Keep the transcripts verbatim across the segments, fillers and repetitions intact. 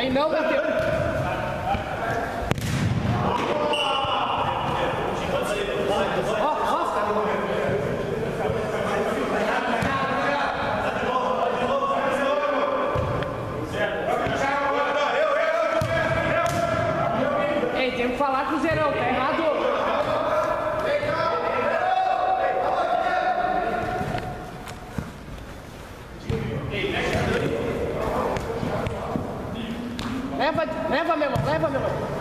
Vem não, Matheus. Ó, ó. Ei, tem que falar com o Zerão, tá errado. Leva, leva, meu irmão, leva, meu irmão.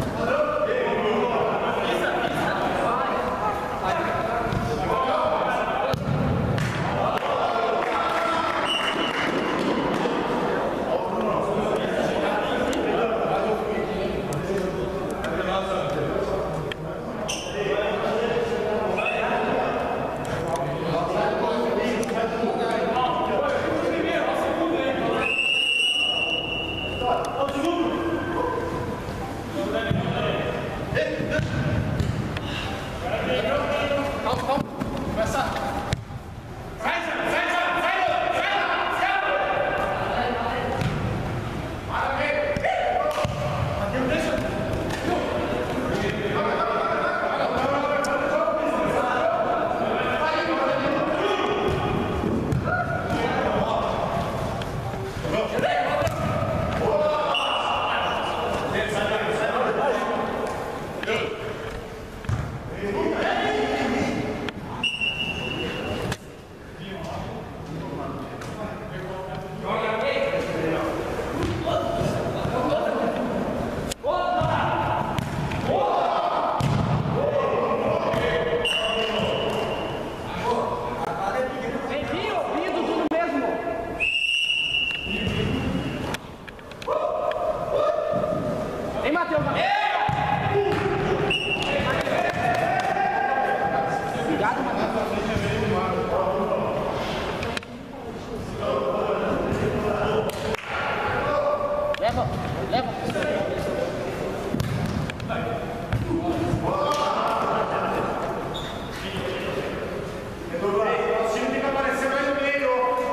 Leva, leva. O time tem que aparecer mais no meio.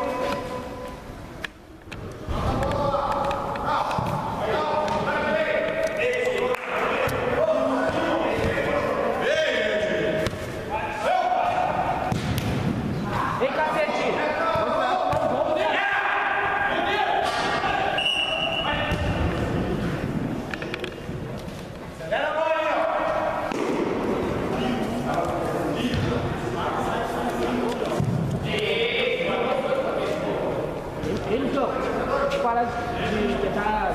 Vem, cacete. Ele joga, para de tentar.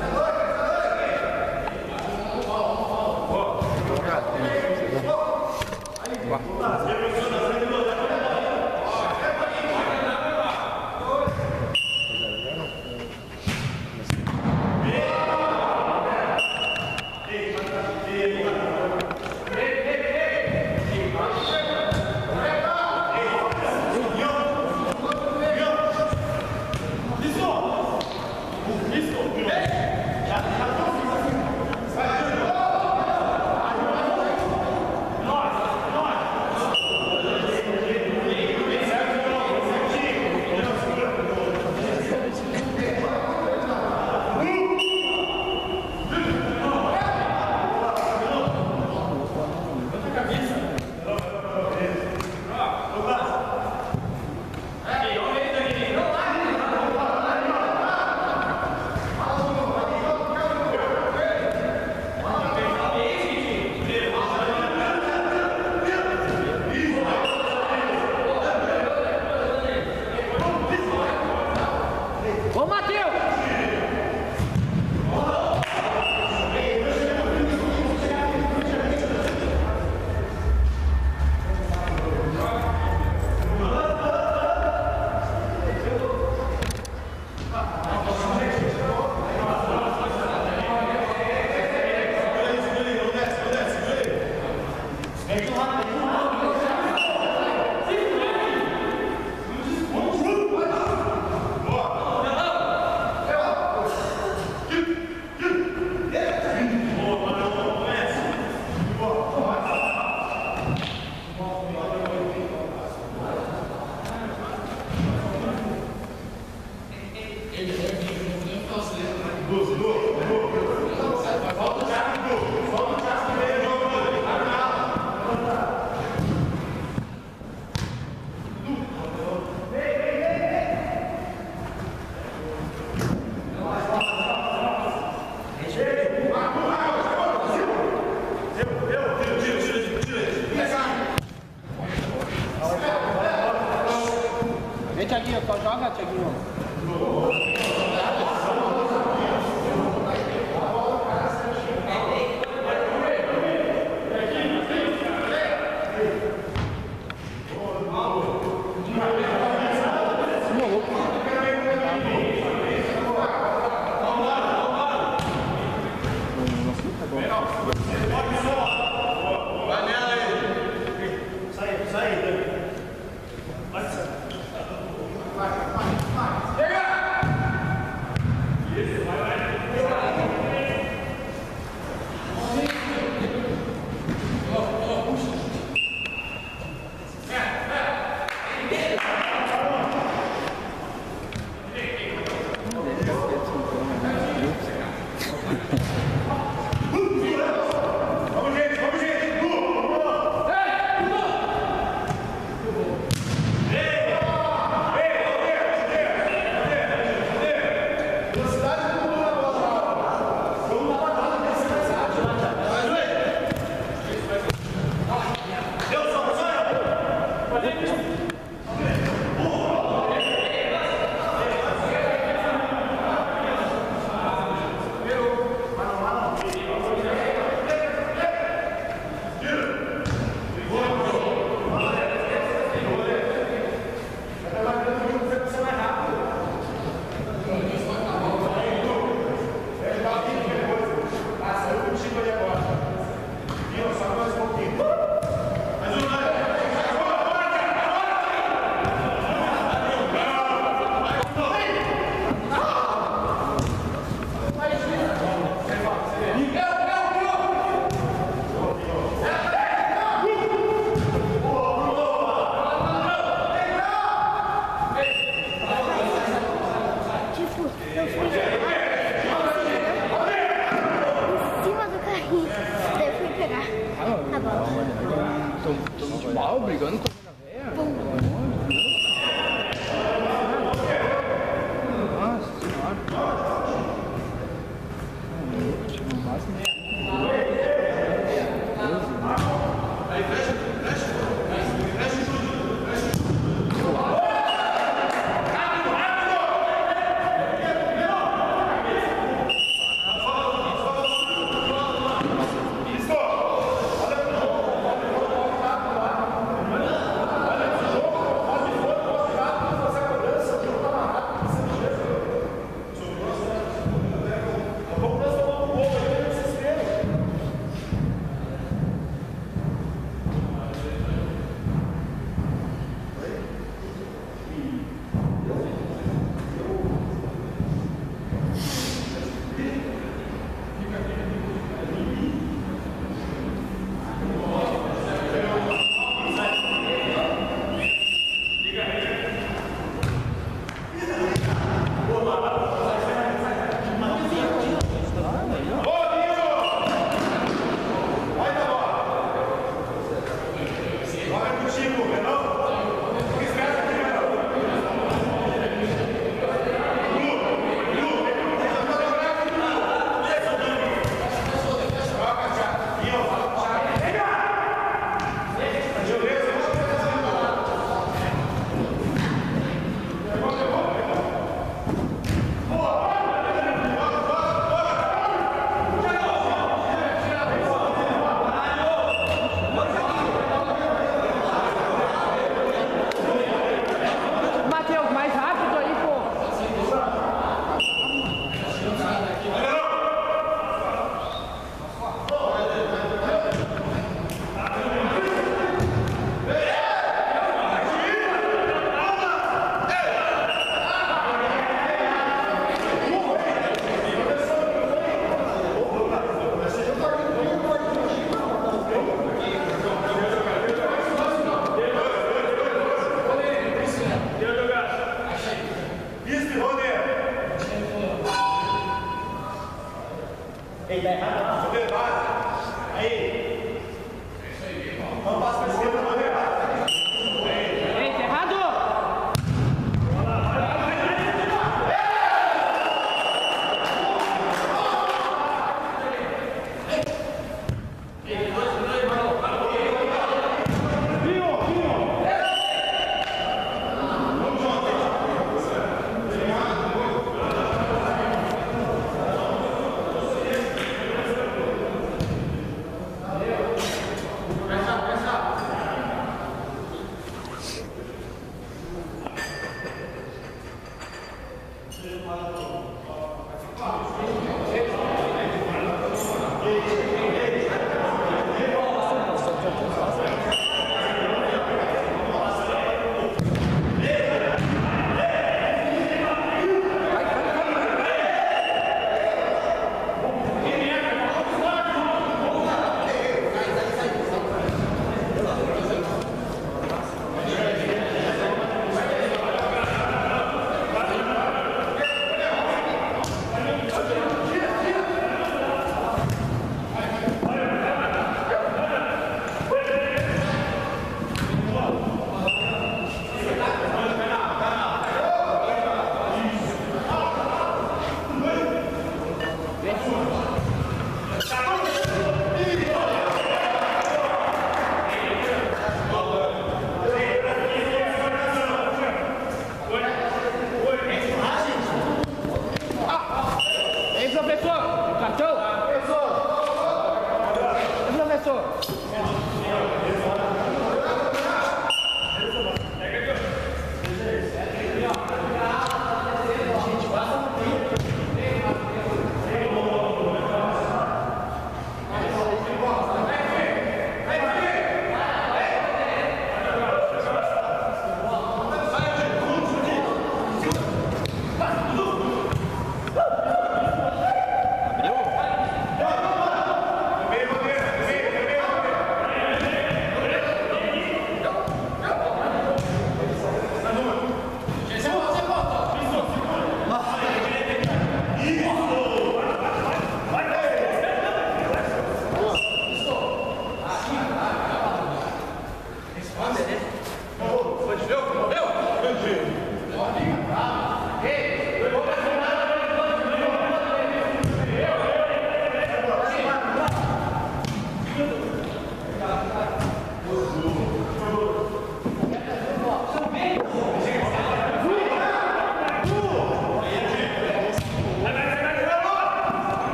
Ô, Matheus! Doze, doze, doze. Vai, Vai,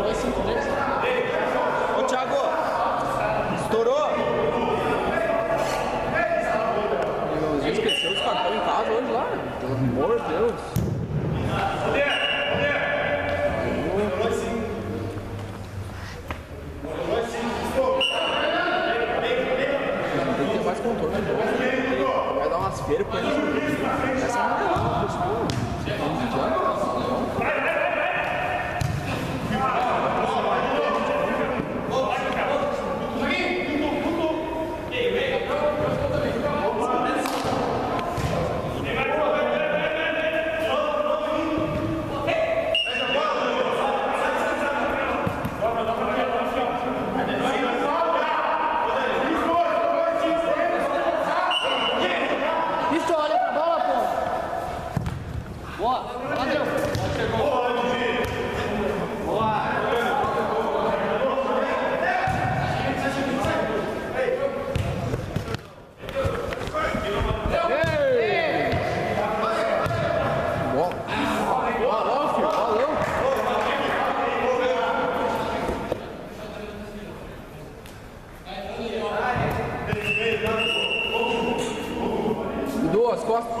dois cinco três. Ô, Thiago! Estourou! A gente esqueceu os cartões em casa hoje lá. Pelo amor de Deus. Tem que ter mais controle de bola. Vai dar umas feiras pra eles. Essa é uma boa, pessoal. Não adianta. Duas costas.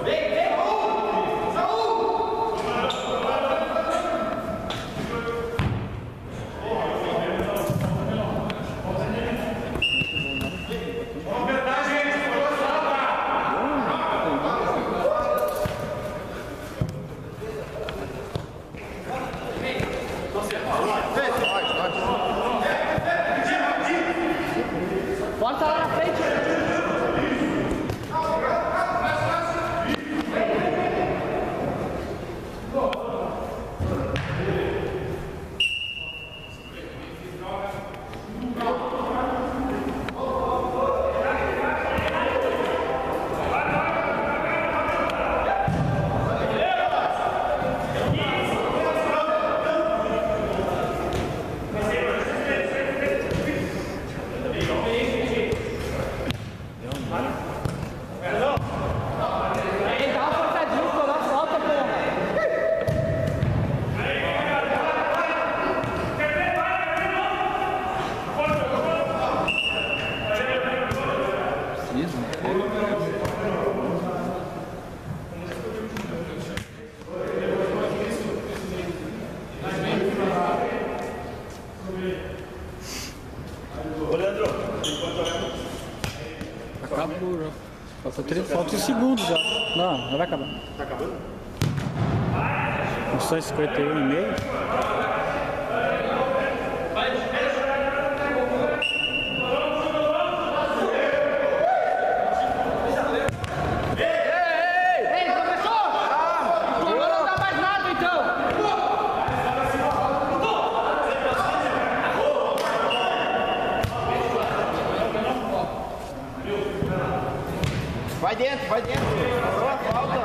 Bota lá na frente. Acabou já. Falta trinta, falta um segundo já. Não, já vai acabar. Tá acabando? Só cinquenta e um e meio. Vai dentro, vai dentro. Boa falta.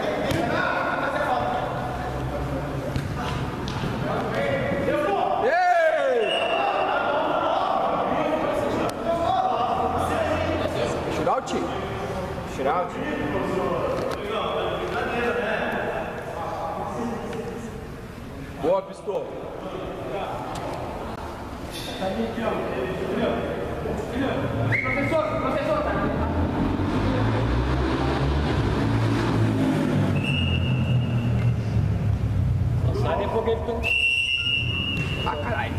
Shootout? Shootout. Boa, Pistol. Professor, professor, tá? Sai depois que ele ficou. Ah, caralho.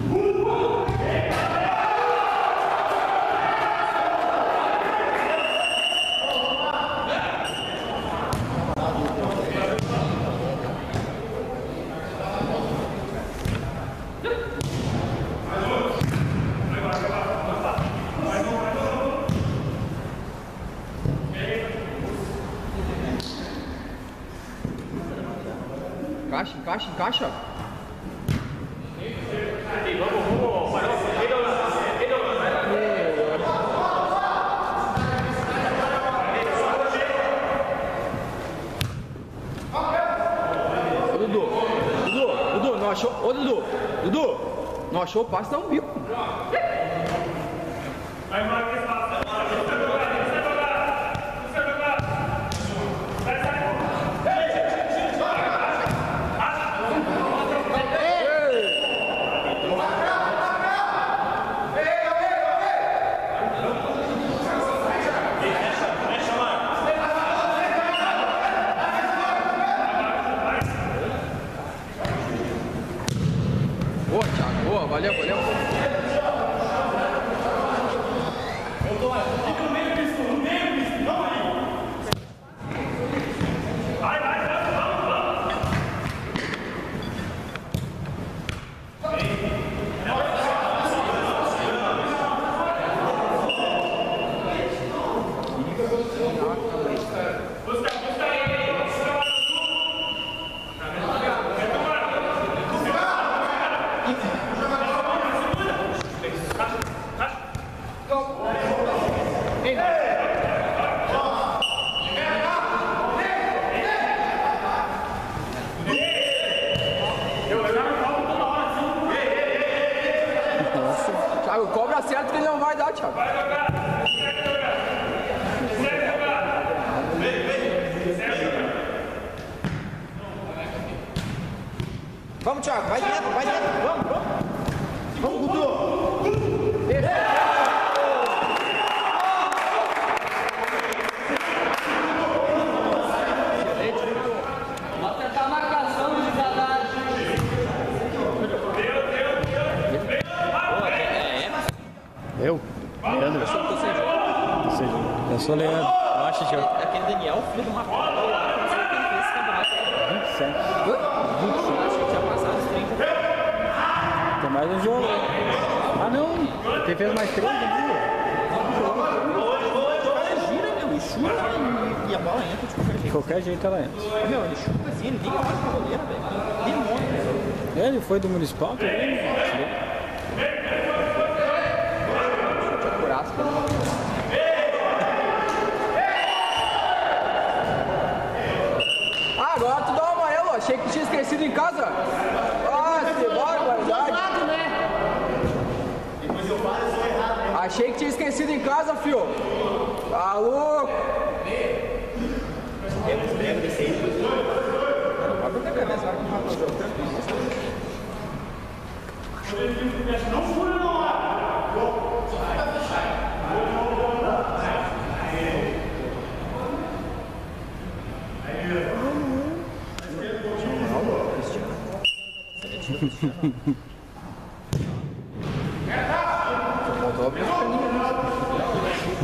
Encaixa, encaixa, encaixa. Ô Dudu, Dudu, Dudu, não achou? Ô Dudu, Dudu, não achou o passe, dá um bico. Boa, valeu, valeu. Thiago, cobra certo que ele não vai dar, Thiago. Vamos, Thiago, vai dentro, vai dentro, vamos, vamos. Vamos, Guto. Vou tentar a marcação de cada. Eu? Leandro. Eu sou o seja. Ou seja, eu sou Leandro. Eu acho que eu. Aquele Daniel, filho de uma porra lá, não sei o que ele fez esse campeonato. vinte e sete. Acho que tinha passado os trinta. Tem mais um jogo. Ah, não. Quem fez mais três aqui? Gira, meu, e chuta e, e a bola entra de qualquer De jeito. qualquer jeito ela entra. Meu, ele chuta assim, ele nem olha pro goleiro, velho. Demônio, velho. É, ele foi do Municipal também. Ah, agora tu dá um amarelo, achei que tinha esquecido em casa. Ah, que barbaridade. Achei que tinha esquecido em casa, fio. Tá louco. Voltou a abrir o caminho.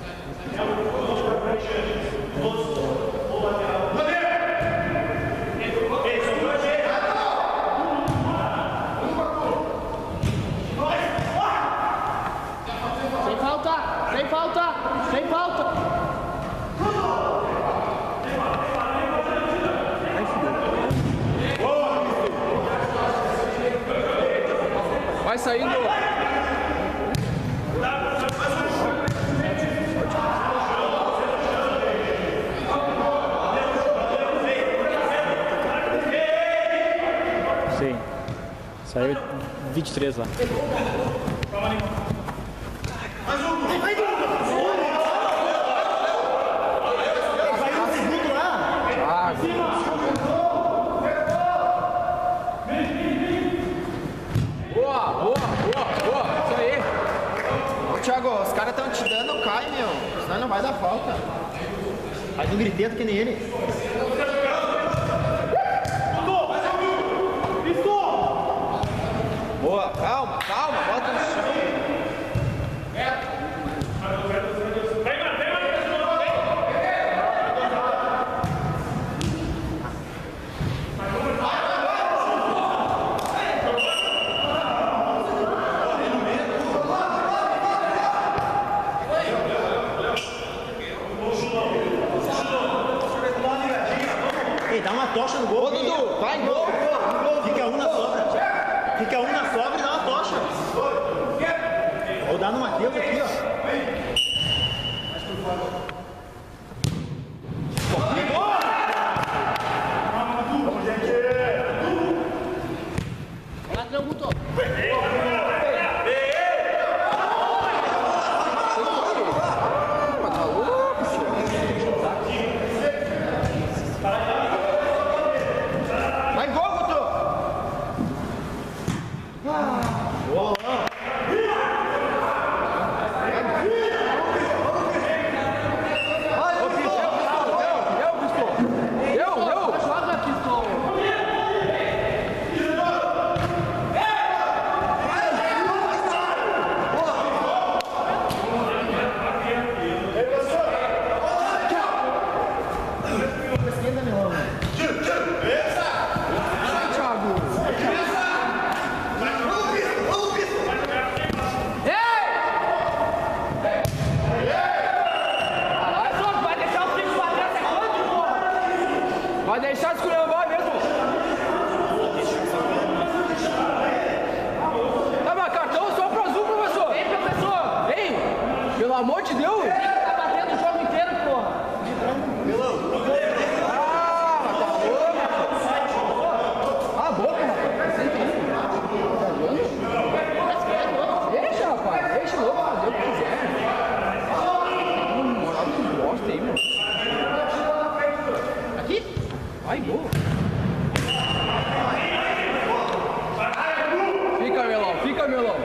Sem falta! Sem falta! Sem falta! Vai saindo. Sim. Saiu vinte e três lá. Boa, boa, boa, boa. Isso aí. Ô, Thiago, os caras estão te dando, cai, meu. Senão não vai dar falta. Faz um griteto que nem ele. Boa, calma, calma, bota no chão. Ei, dá uma tocha no gol. Ô, Dudu, vai, gol, gol. Fica um na sobra. Fica um na sobra e dá uma tocha. Vou dar no Matheus aqui, ó. Ladrão, Guto! Tá louco, Vai, gol, Guto. Eu, eu. Joga, Pistol! ô Melão.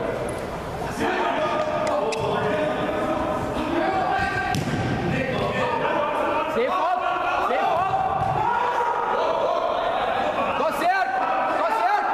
Sem falta, sem falta. Tô certo, tô certo.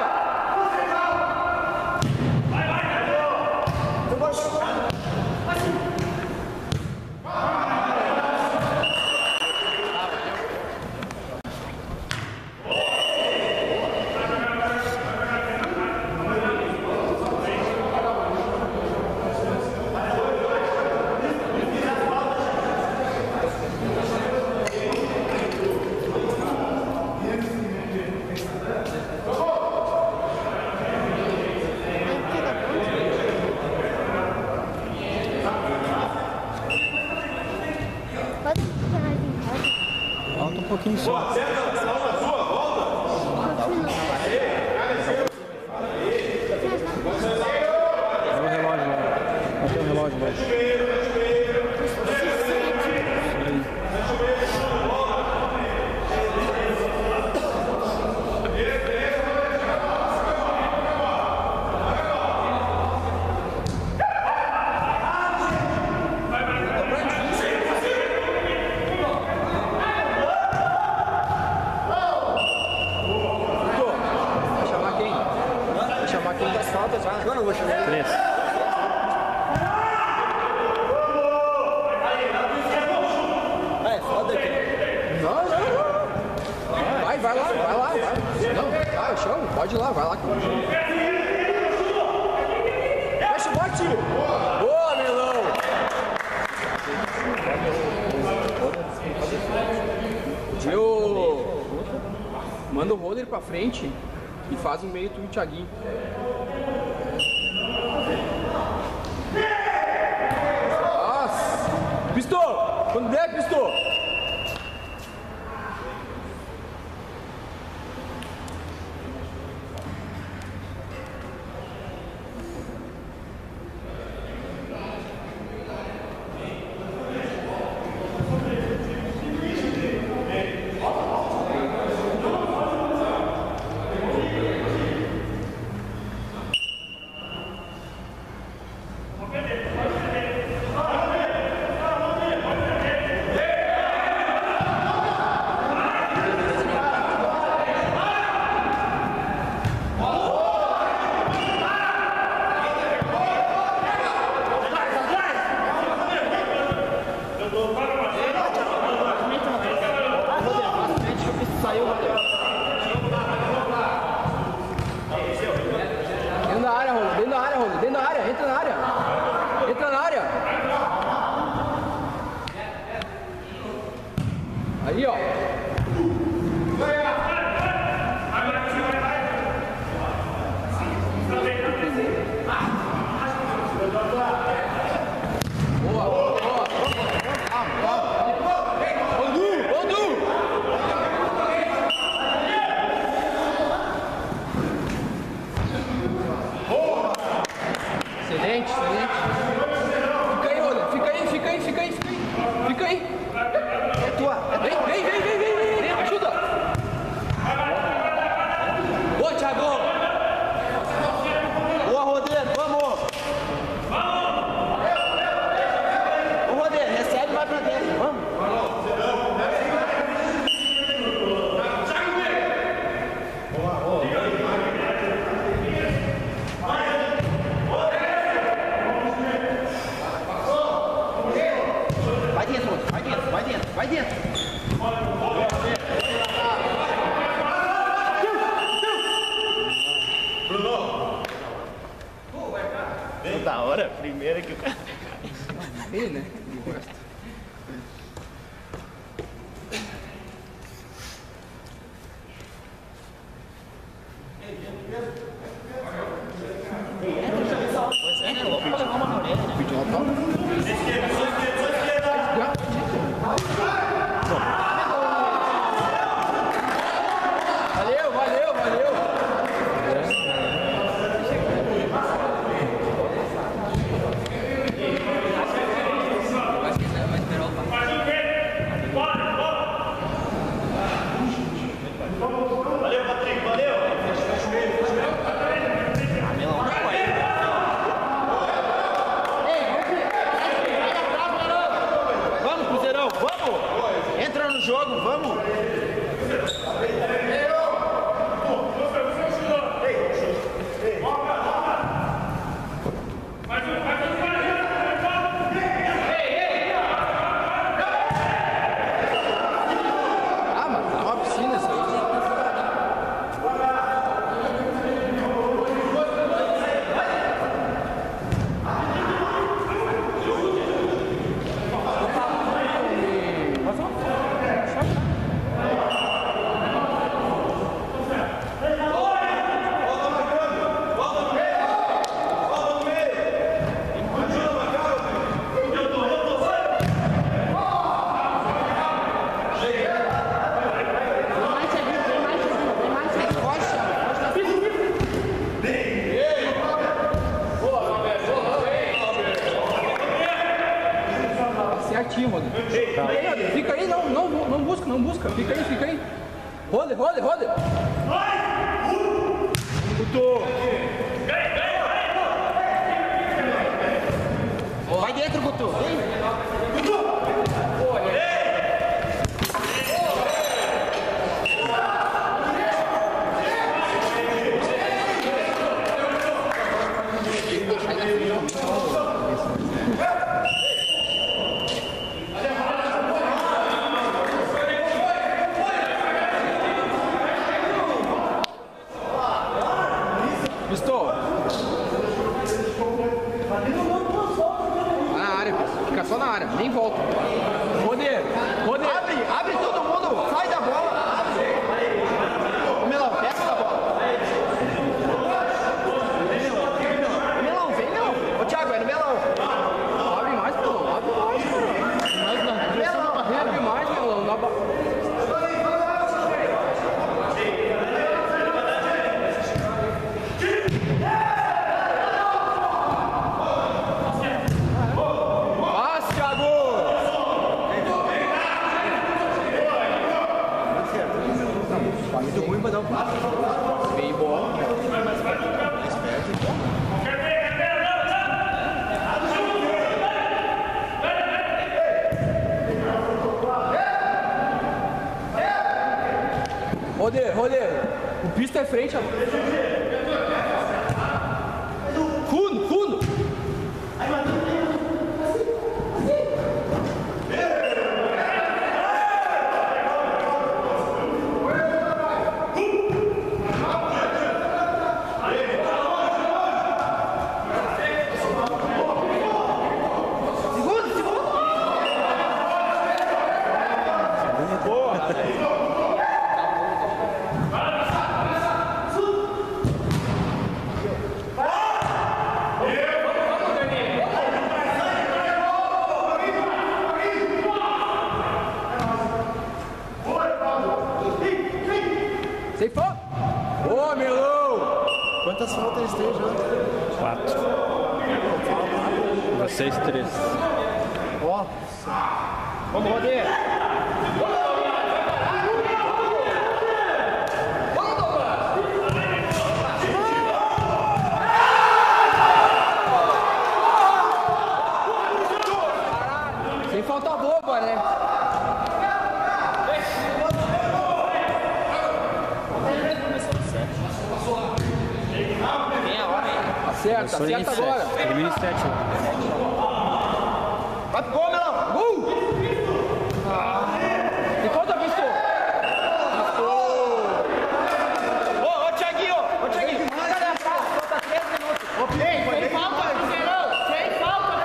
Pode ficar mais em casa. Falta um pouquinho só. Quantos minutos? Olha o relógio lá. Olha o relógio lá. Vai chamar quem? Vai chamar quem das faltas já? Eu não vou chamar. Três. É, foda aqui. Não, não, não. Vai, vai lá, vai lá, vai. Não, vai, eu chamo. Pode ir lá, vai lá. Fecha o bote. Boa, Melão. Meu... Manda o roller pra frente e faz um meio tu e o Thiaguinho. Nossa! Pistol! Quando der, pistol! Dentro da área, Rolo. Dentro da área, Rolo. Dentro da área. Entra na área. Entra na área. Aí, ó. Boa, boa, boa. Ô, Du, ô, Du. Excelente, excelente. Fica aí, Roland. Fica aí, fica aí, fica aí, fica aí. Fica aí. É tua. Vem, vem, vem, vem, vem, vem, vem. Ajuda. Boa, Thiago. Boa, Rodrigo, vamos! Ô, Rodrigo, recebe e vai pra dentro, vamos! Vai dentro, vai dentro, vai dentro, vai dentro! Da hora, primeiro que o cara. Ele, né? Ele gosta. Pediu uma toca? Valeu, valeu, valeu. Valeu, Patrick, valeu! certinho, Roder. Fica aí, Roder. Fica aí, não, não, não busca, não busca. Fica aí, fica aí. Roder, Roder, Roder. Guto. Vai dentro, Guto. Vem. Pistou. Vai na área, fica só na área, nem volta. Roder, Roder. Abre, abre todo mundo. Sai da bola. Ô, Melão, pega da bola. Melão, vem não. Ô, Thiago, é no Melão. Abre mais, Melão, abre mais, cara. Mais na direção da barreira. Abre mais, Melão, na barreira. Muito ruim pra dar um passo. Veio bola. Roder, Roder. O pista é frente. Fundo, fundo. Sem falta! Ô, Melão! Quantas faltas eles têm já? Quatro. Vocês três. Ó. Vamos, Roder. Sem falta boba, né? Acerta, acerta agora. Termina em sete. Vai pro gol, Melão. Gol! E falta, Pistou? Ô, ô, Thiaguinho. Ô, Thiaguinho. Cadê a falta? Falta três minutos. Ô, Pim, foi bem. Falta, Cruzeirão! Sem falta,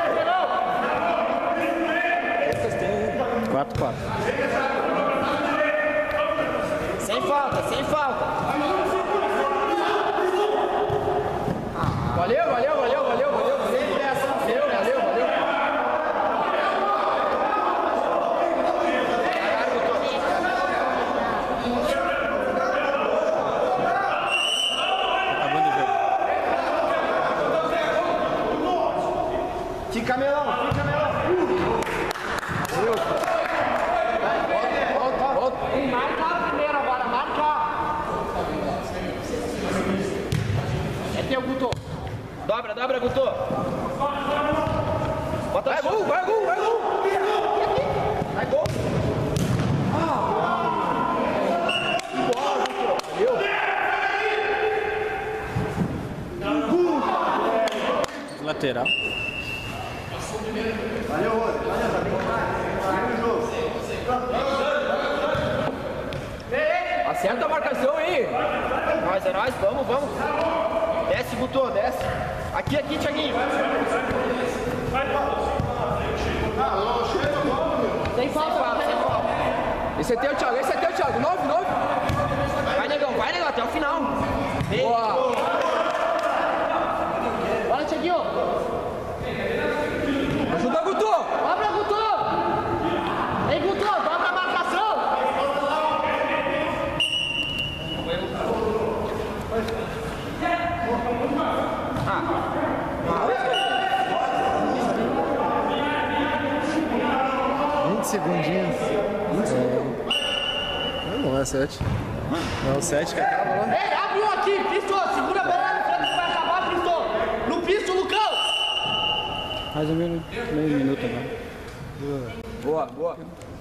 Cruzeirão! quatro, quatro. Sem falta, sem falta. Valeu, valeu, valeu, valeu, valeu, valeu, valeu, valeu, valeu. Acabando o jogo. Fica, Melão, fica, Melão. Volta, volta. Marca a primeira agora, marca! É teu, Guto! Dobra, dobra, Guto. Bota Vai gol, vai gol, vai gol. Vai gol. Lateral. Valeu, Rô. Valeu, tá bem demais. jogo. Acerta a marcação aí. Nós, é nós, vamos, vamos. Desce, Guto, desce. Aqui, aqui, Thiaguinho. Sem falta, sem falta! Esse é teu, Thiago, esse é teu, Thiago. Nove, nove. Vai, negão, vai, negão, até o final. Boa. Bora, Thiaguinho! Ajuda, Guto. Dobra, Guto! Ei, Guto, dobra a marcação! segundinhos. É. Não, é sete. Não, é sete que acaba lá. Ei, abre um aqui, Pisto, segura a bola lá no frente que vai acabar, Pisto. No Pisto, Lucão. Mais ou menos meio minuto agora. Boa, boa.